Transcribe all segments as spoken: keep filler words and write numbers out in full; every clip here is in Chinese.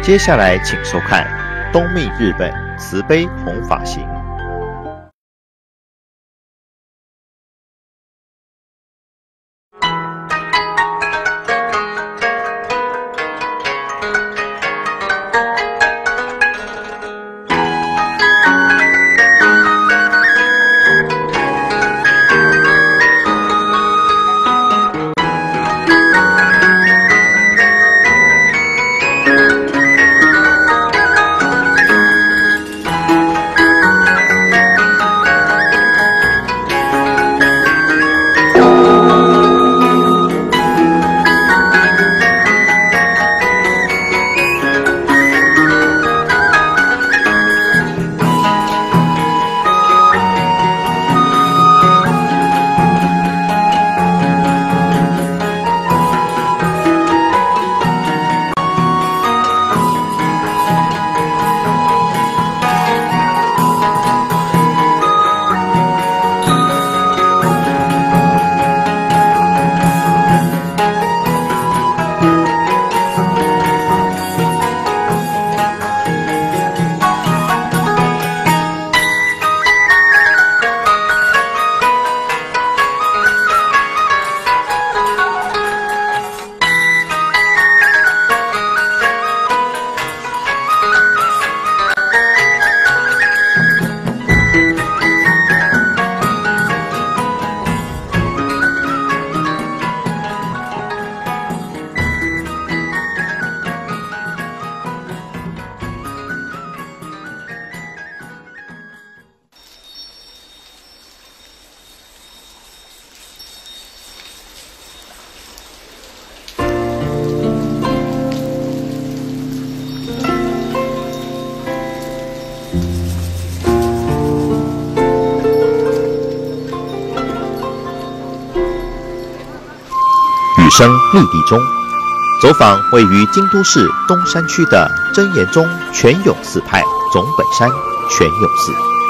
接下来请收看《东密日本慈悲弘法行》。雨声绿地中，走访位于京都市东山区的真言宗泉涌寺派总本山泉涌寺。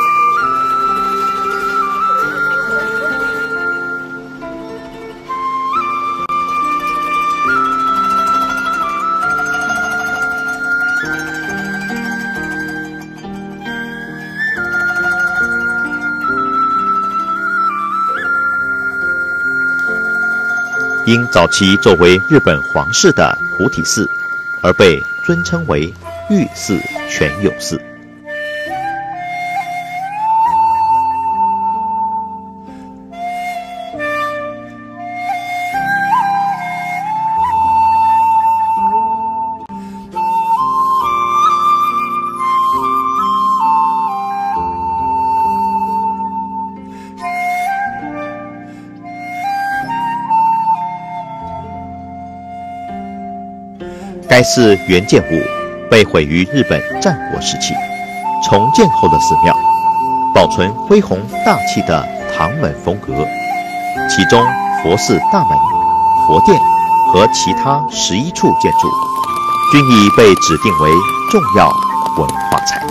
因早期作为日本皇室的菩提寺，而被尊称为玉寺泉涌寺。该寺原建物被毁于日本战国时期，重建后的寺庙保存恢宏大气的唐门风格，其中佛寺大门、佛殿和其他十一处建筑均已被指定为重要文化财。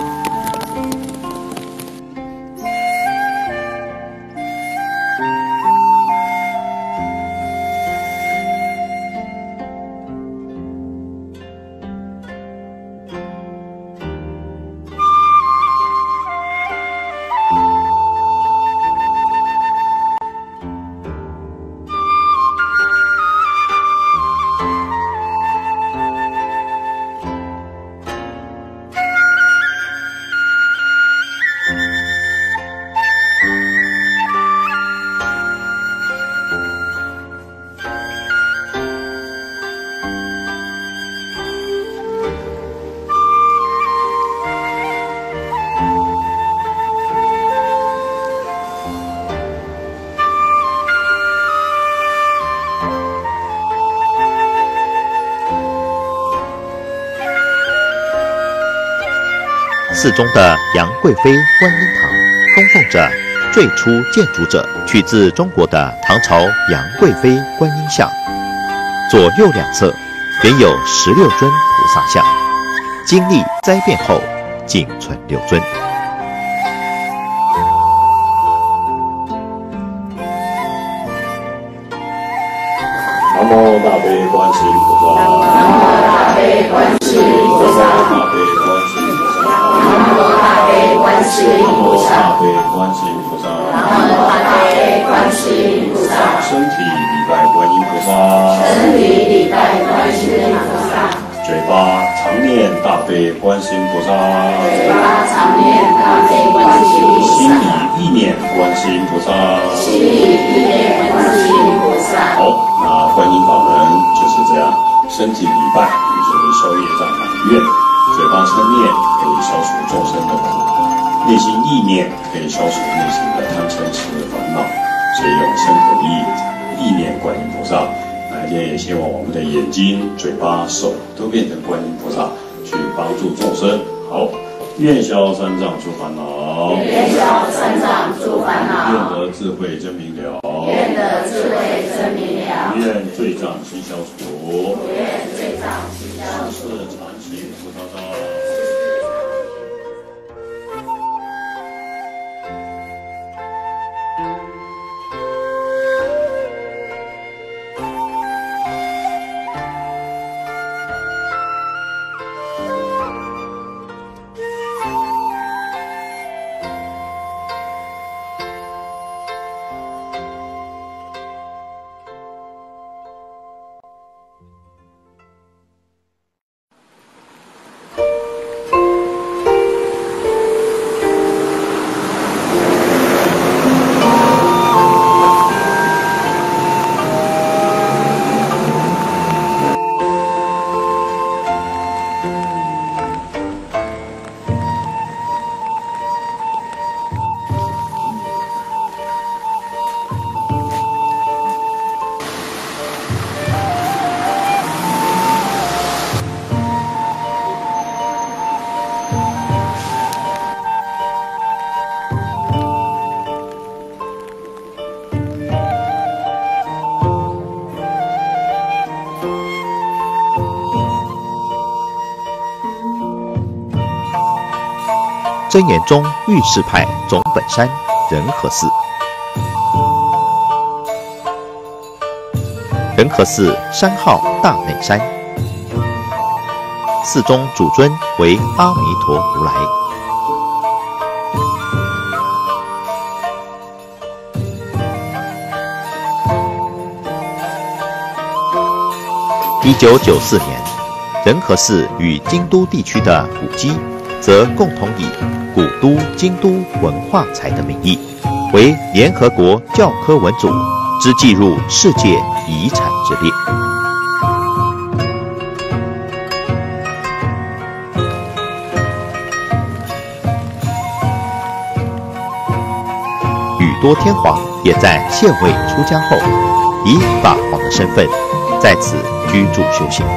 寺中的杨贵妃观音堂供奉着最初建筑者取自中国的唐朝杨贵妃观音像，左右两侧原有十六尊菩萨像，经历灾变后仅存六尊。 南无大悲观世音菩萨。南无大悲观世音菩萨。 大悲观世音菩萨， 南无大悲观世音菩萨， 大悲观世音菩萨， 南无大悲观世音菩萨， 身体礼拜观音菩萨， 身体礼拜观世音菩萨， 嘴巴常念大悲观世音菩萨， 嘴巴常念大悲观世音菩心萨， 里意念观世音菩萨， 心里意念观世音菩萨。 好，那观音法门就是这样，身体礼拜就是消业障满愿，嘴巴称念可以消除众生的苦，内心意念可以消除内心的贪嗔痴烦恼，所以用身口意意念观音菩萨。那今天也希望我们的眼睛、嘴巴、手都变成观音菩萨，去帮助众生。好，愿消三障诸烦恼， 愿消三障诸烦恼， 愿得智慧真明了， 愿得智慧真明了， 愿罪障悉消除， 愿罪障悉消除。 是常行菩萨道。 真言宗御士派总本山仁和寺。仁和寺山号大内山，寺中主尊为阿弥陀如来。一九九四年，仁和寺与京都地区的古迹则共同以古都京都文化财的名义，为联合国教科文组之记入世界遗产之列。宇多天皇也在宪位出家后，以法皇的身份在此居住修行。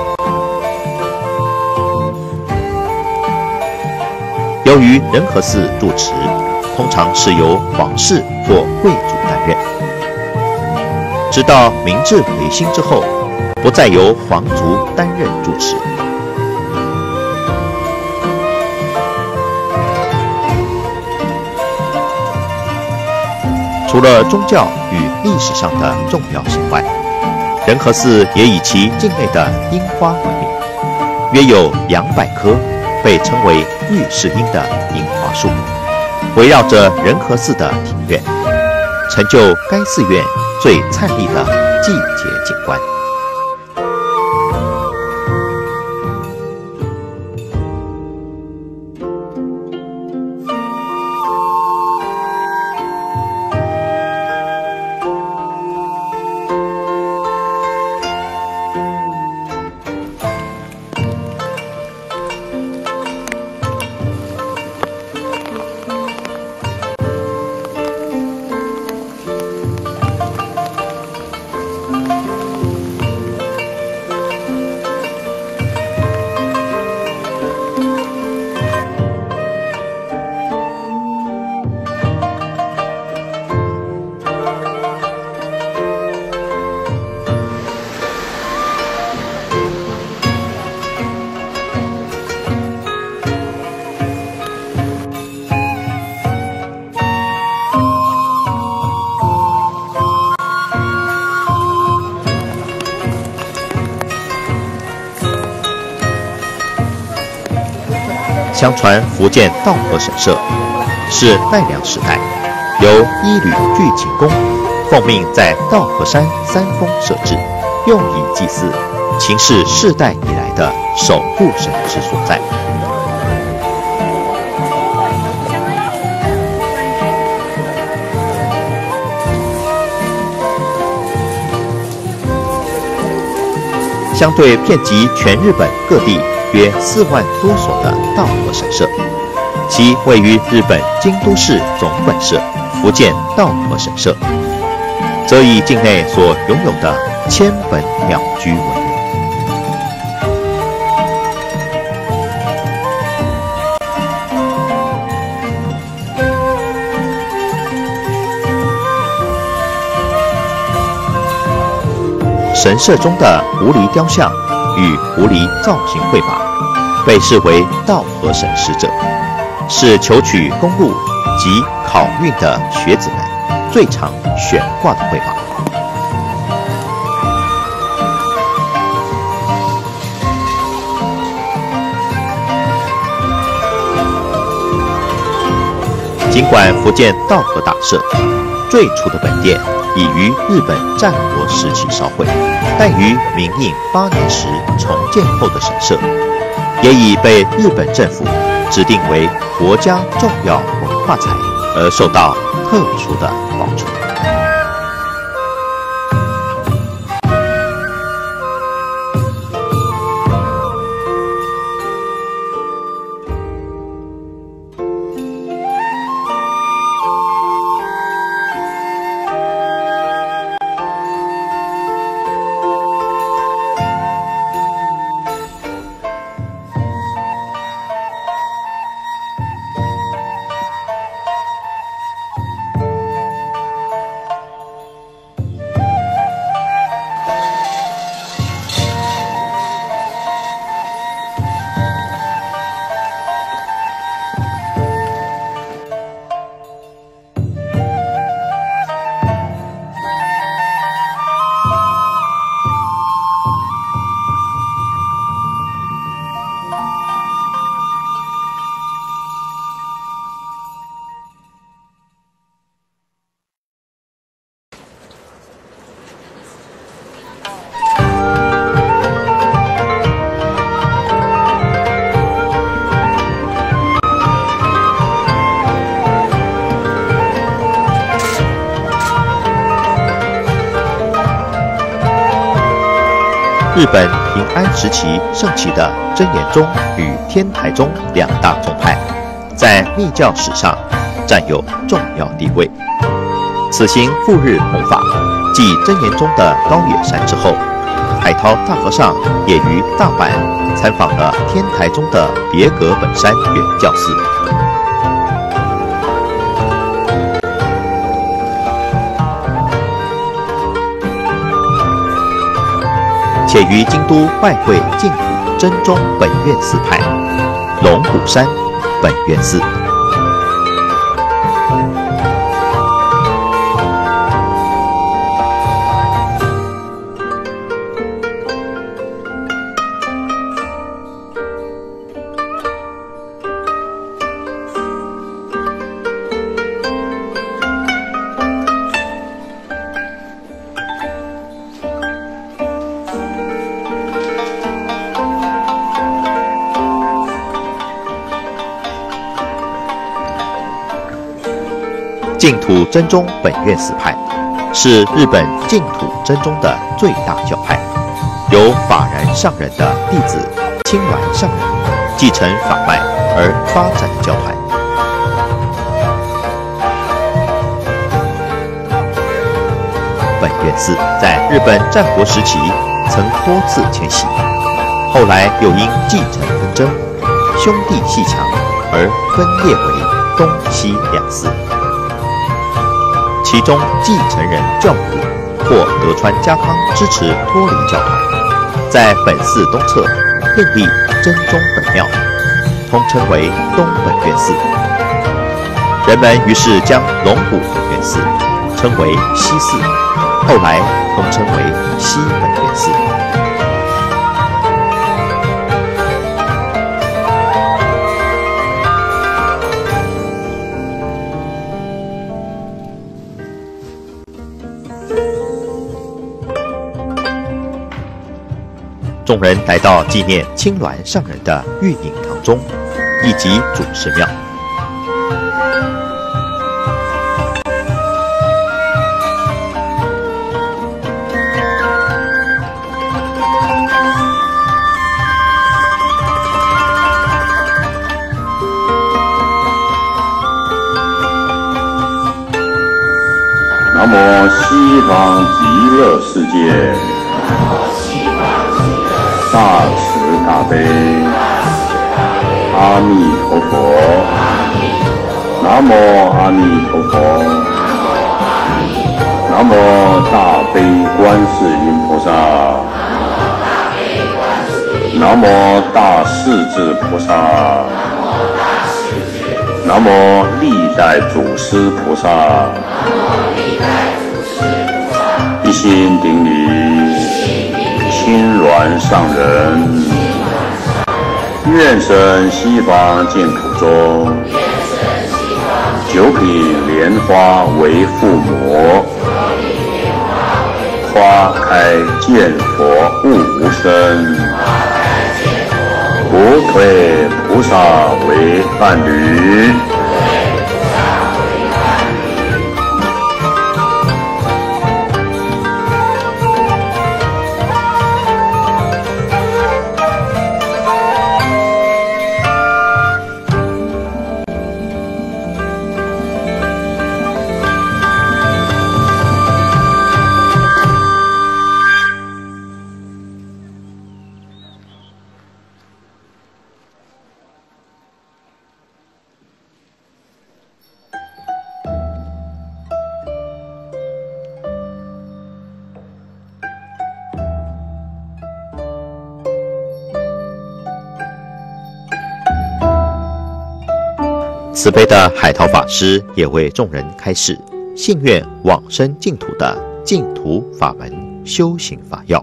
由于仁和寺住持通常是由皇室或贵族担任，直到明治维新之后，不再由皇族担任住持。除了宗教与历史上的重要性外，仁和寺也以其境内的樱花闻名，约有两百棵被称为御世樱的樱花树，围绕着仁和寺的庭院，成就该寺院最灿丽的季节景观。 相传福建道和神社是奈良时代由一吕具勤公奉命在道和山三峰设置，用以祭祀，秦氏世代以来的守护神之所在。相对遍及全日本各地约四万多所的道和神社，其位于日本京都市总本社福建道和神社，则以境内所拥有的千本鸟居闻名。神社中的狐狸雕像与狐狸造型绘马，被视为道和神使者，是求取公路及考运的学子们最常悬挂的绘马。尽管福建道和大社最初的本店已于日本战国时期烧毁，但于明应八年时重建后的神社，也已被日本政府指定为国家重要文化财，而受到特殊的保存。日本平安时期盛起的真言宗与天台宗两大宗派，在密教史上占有重要地位。此行赴日弘法，继真言宗的高野山之后，海涛大和尚也于大阪参访了天台宗的别格本山原教寺。且于京都拜会净土真宗本愿寺派龙虎山本愿寺。净土真宗本愿寺派是日本净土真宗的最大教派，由法然上人的弟子清鸾上人继承法脉而发展的教团。本愿寺在日本战国时期曾多次迁徙，后来又因继承纷争、兄弟阋墙而分裂为东西两寺。其中继承人教主获德川家康支持脱离教团，在本寺东侧另立真宗本庙，通称为东本愿寺。人们于是将龙虎本愿寺称为西寺，后来通称为西本愿寺。 人来到纪念青鸾上人的玉隐堂中，以及祖师庙。 南无西方极乐世界大慈大悲阿弥陀佛，南无阿弥陀佛，南无大悲观世音菩萨，南无大势至菩萨，南无历代祖师菩萨，一心顶礼青鸾上人，愿生西方净土中，九品莲花为父母，花开见佛悟无生，不退菩萨为伴侣。 慈悲的海涛法师也为众人开示信愿往生净土的净土法门修行法要。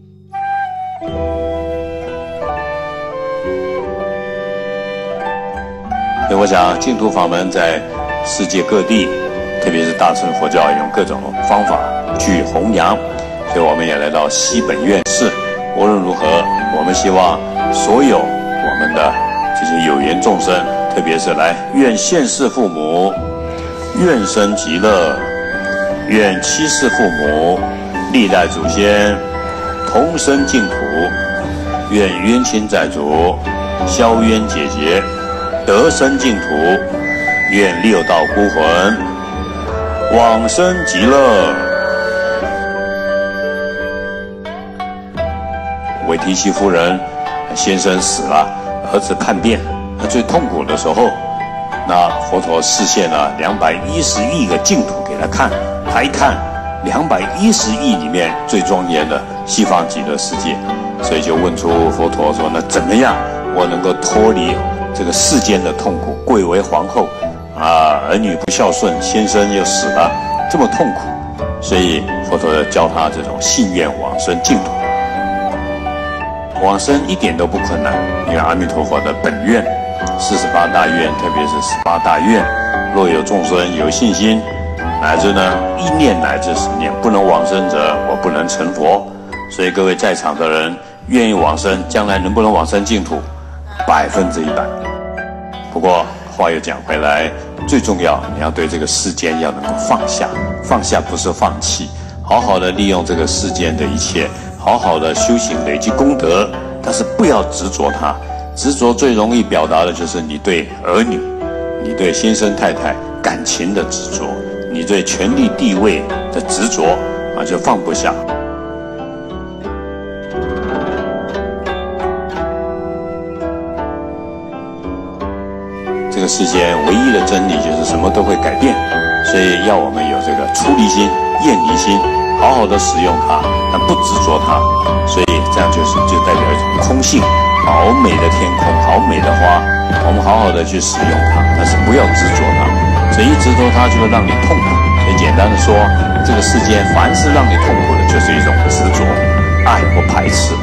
我想净土法门在世界各地，特别是大乘佛教，用各种方法去弘扬，所以我们也来到西本愿寺。无论如何，我们希望所有我们的这些有缘众生，特别是来愿现世父母愿生极乐，愿七世父母历代祖先同生净土，愿冤亲债主消冤解结，得生净土，愿六道孤魂往生极乐。韦提希夫人先生死了，儿子叛变，他最痛苦的时候，那佛陀示现了两百一十亿个净土给他看，他一看两百一十亿里面最庄严的西方极乐世界，所以就问出佛陀说：那怎么样我能够脱离这个世间的痛苦？贵为皇后啊，儿女不孝顺，先生又死了，这么痛苦，所以佛陀教他这种信愿往生净土。往生一点都不困难，因为阿弥陀佛的本愿四十八大愿，特别是十八大愿，若有众生有信心，乃至呢一念乃至十念不能往生者，我不能成佛。所以各位在场的人愿意往生，将来能不能往生净土，百分之一百。不过话又讲回来，最重要你要对这个世间要能够放下，放下不是放弃，好好的利用这个世间的一切，好好的修行累积功德，但是不要执着它。执着最容易表达的就是你对儿女，你对先生太太感情的执着，你对权力地位的执着啊，就放不下。这个世间唯一的真理就是什么都会改变，所以要我们有这个出离心、厌离心，好好的使用它，但不执着它。所以这样就是就代表一种空性。好美的天空，好美的花，我们好好的去使用它，但是不要执着它。所以一执着它就会让你痛苦。所以简单的说，这个世间凡是让你痛苦的，就是一种执着、爱或排斥。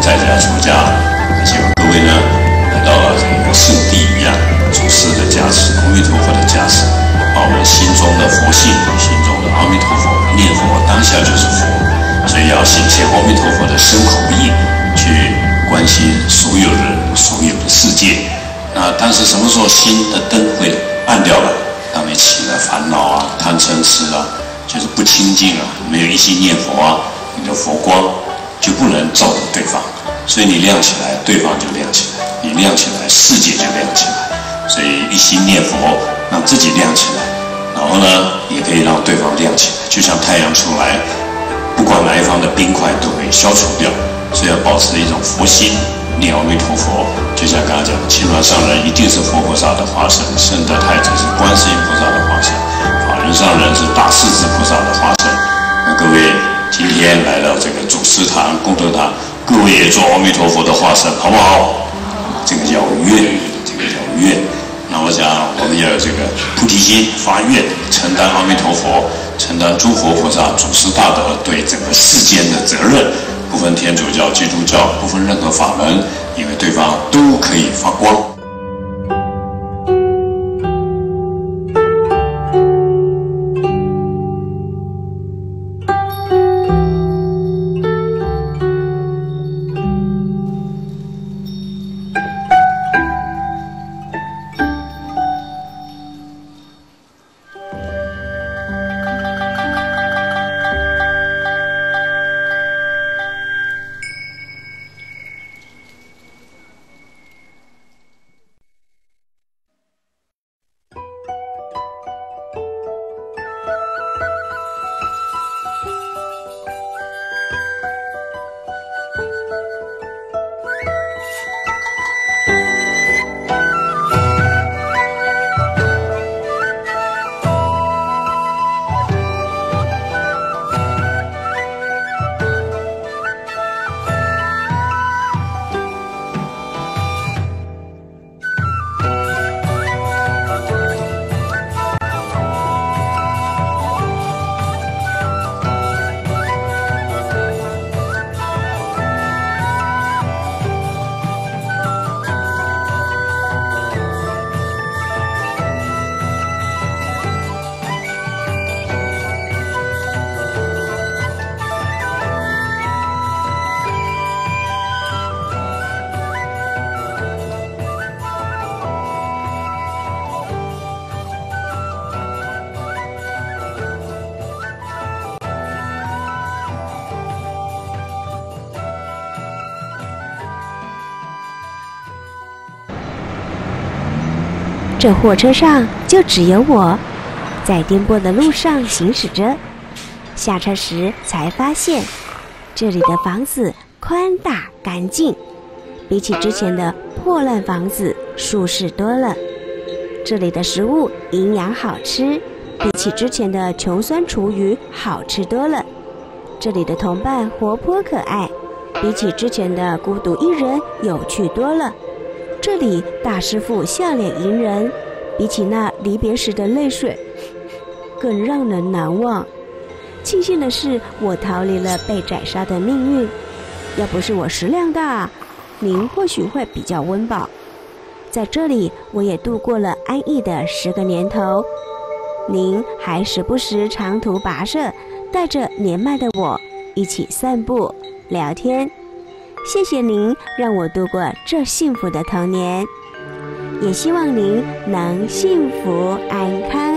在家出家，希望各位呢来到了这个圣地一样，祖师的加持，阿弥陀佛的加持，把我们心中的佛性，心中的阿弥陀佛念佛，当下就是佛，所以要显现阿弥陀佛的身口意，去关心所有人、所有的世界。那但是什么时候心的灯会暗掉了？当你起了烦恼啊、贪嗔痴啊，就是不清净啊，没有一心念佛啊，你的佛光就不能照着对方，所以你亮起来，对方就亮起来；你亮起来，世界就亮起来。所以一心念佛，让自己亮起来，然后呢，也可以让对方亮起来。就像太阳出来，不管哪一方的冰块都可以消除掉。所以要保持一种佛心，念阿弥陀佛。就像刚刚讲，青鸾上人一定是佛菩萨的化身，圣德太子是观世音菩萨的化身，法轮上人是大势至菩萨的化身。那各位今天来到这个祖师堂、功德堂，各位也做阿弥陀佛的化身，好不好？这个叫愿，这个叫愿。那我想我们要有这个菩提心，发愿，承担阿弥陀佛、承担诸佛菩萨、祖师大德对整个世间的责任。不分天主教、基督教，不分任何法门，因为对方都可以发光。 这货车上就只有我，在颠簸的路上行驶着。下车时才发现，这里的房子宽大干净，比起之前的破烂房子舒适多了。这里的食物营养好吃，比起之前的穷酸厨余好吃多了。这里的同伴活泼可爱，比起之前的孤独一人有趣多了。这里大师傅笑脸迎人，比起那离别时的泪水更让人难忘。庆幸的是，我逃离了被宰杀的命运。要不是我食量大，您或许会比较温饱。在这里，我也度过了安逸的十个年头。您还时不时长途跋涉，带着年迈的我一起散步聊天。谢谢您让我度过这幸福的童年，也希望您能幸福安康。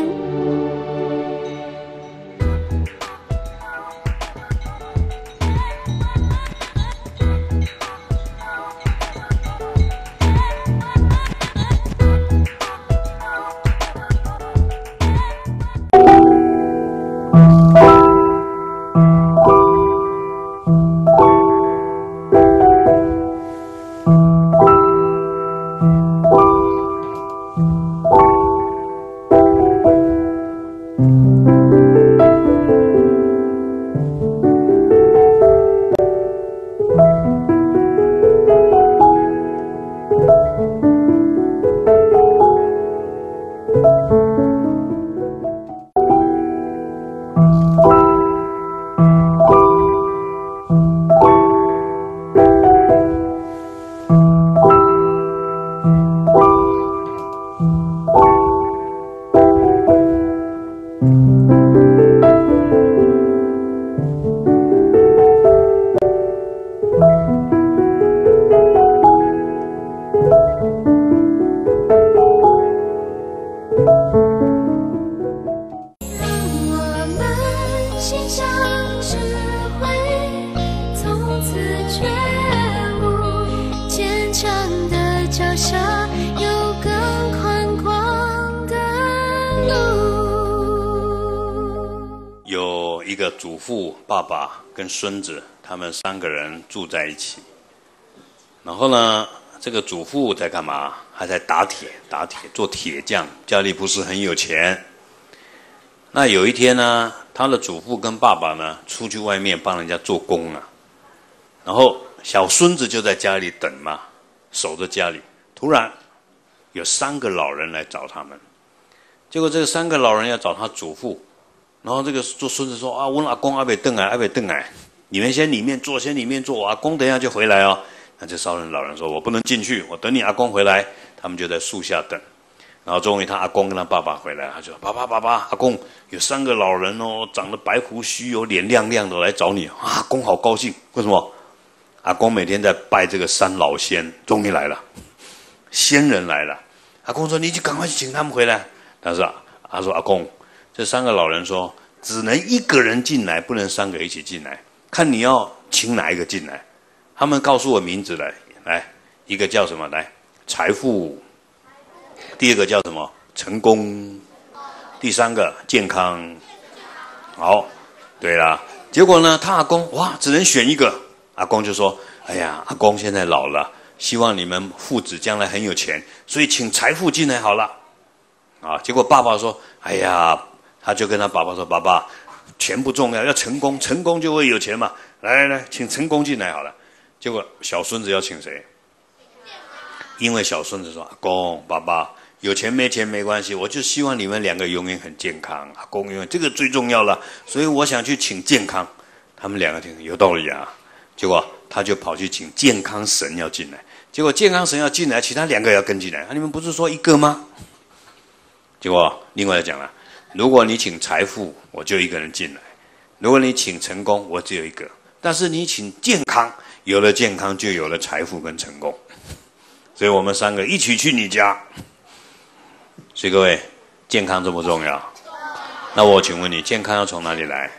一个祖父、爸爸跟孙子，他们三个人住在一起。然后呢，这个祖父在干嘛？还在打铁，打铁做铁匠，家里不是很有钱。那有一天呢，他的祖父跟爸爸呢出去外面帮人家做工啊，然后小孙子就在家里等嘛，守着家里。突然有三个老人来找他们，结果这三个老人要找他祖父，然后这个做孙子说啊，我阿公阿伯邓来，阿伯邓来，你们先里面坐，先里面坐，我阿公等一下就回来哦。那这烧人老人说，我不能进去，我等你阿公回来。他们就在树下等。然后终于他阿公跟他爸爸回来，他就说：“爸爸爸爸，阿公有三个老人哦，长得白胡须哦，脸亮亮的来找你。”阿公好高兴，为什么？阿公每天在拜这个三老仙，终于来了，仙人来了。阿公说：“你就赶快去请他们回来。”他说：“他说阿公，这三个老人说只能一个人进来，不能三个一起进来，看你要请哪一个进来。”他们告诉我名字来，来一个叫什么？来财富。第二个叫什么？成功。第三个健康。好，对啦。结果呢，他阿公哇，只能选一个。阿公就说：“哎呀，阿公现在老了，希望你们父子将来很有钱，所以请财富进来好了。”啊，结果爸爸说：“哎呀，他就跟他爸爸说，爸爸，钱不重要，要成功，成功就会有钱嘛。来来来，请成功进来好了。”结果小孙子要请谁？因为小孙子说：“阿公，爸爸。”有钱没钱没关系，我就希望你们两个永远很健康。阿公永远这个最重要了，所以我想去请健康。他们两个听有道理啊，结果他就跑去请健康神要进来。结果健康神要进来，其他两个也要跟进来。啊，你们不是说一个吗？结果另外讲了，如果你请财富，我就一个人进来；如果你请成功，我只有一个。但是你请健康，有了健康就有了财富跟成功。所以我们三个一起去你家。所以各位，健康重不重要？那我请问你，健康要从哪里来？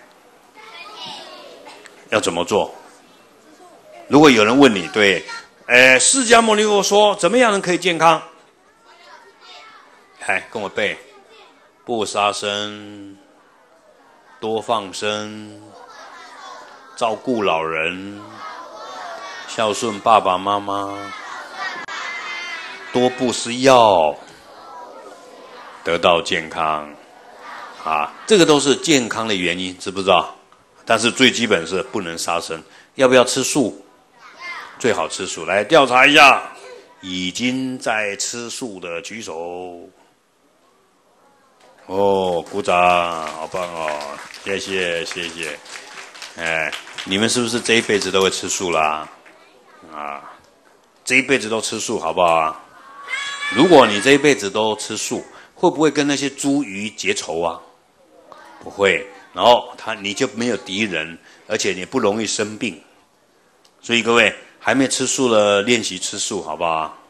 要怎么做？如果有人问你，对，呃，释迦牟尼佛说，怎么样人可以健康？来，跟我背：不杀生，多放生，照顾老人，孝顺爸爸妈妈，多布施药。得到健康，啊，这个都是健康的原因，知不知道？但是最基本是不能杀生。要不要吃素？最好吃素。来调查一下，已经在吃素的举手。哦，鼓掌，好棒哦！谢谢谢谢。哎，你们是不是这一辈子都会吃素啦？啊，这一辈子都吃素，好不好啊？如果你这一辈子都吃素，会不会跟那些猪鱼结仇啊？不会，然后他你就没有敌人，而且你不容易生病。所以各位还没吃素了，练习吃素好不好？